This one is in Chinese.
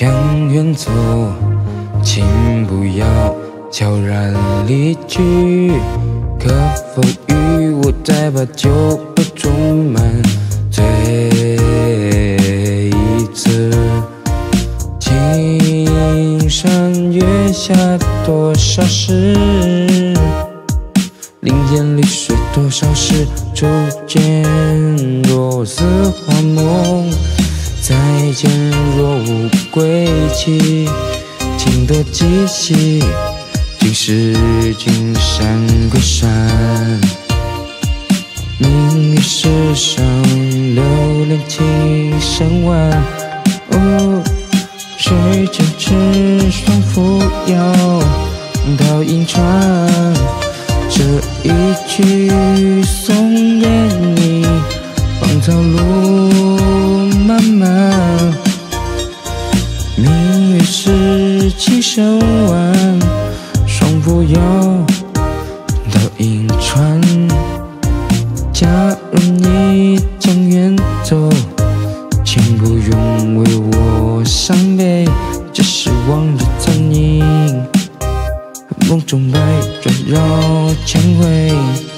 将远走，请不要悄然离去。可否与我再把酒杯装满醉一次？青山月下多少事，林间绿水多少时，初见若似幻梦，再见若无归期。情多几夕，尽是君山归山。明月世上流连情深万，哦，谁坚持双扶摇到银川？这一曲松烟影，芳草路漫漫。明月是情深万，双扶摇到银川。假如你将远走，请不用为我伤悲，只是往日残影，梦中百转绕千回。